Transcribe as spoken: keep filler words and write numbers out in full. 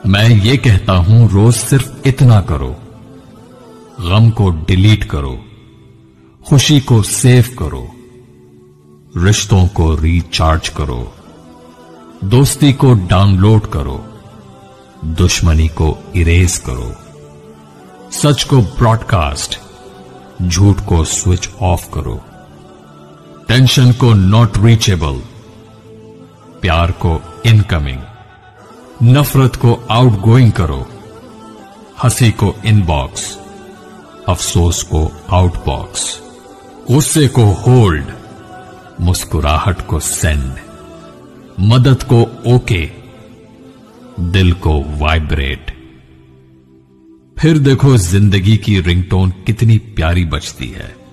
मैं ये कहता हूं रोज सिर्फ इतना करो, गम को डिलीट करो, खुशी को सेव करो, रिश्तों को रिचार्ज करो, दोस्ती को डाउनलोड करो, दुश्मनी को इरेज करो, सच को ब्रॉडकास्ट, झूठ को स्विच ऑफ करो, टेंशन को नॉट रीचेबल, प्यार को इनकमिंग, नफरत को आउटगोइंग करो, हंसी को इनबॉक्स, अफसोस को आउटबॉक्स, गुस्से को होल्ड, मुस्कुराहट को सेंड, मदद को ओके, दिल को वाइब्रेट। फिर देखो जिंदगी की रिंगटोन कितनी प्यारी बजती है।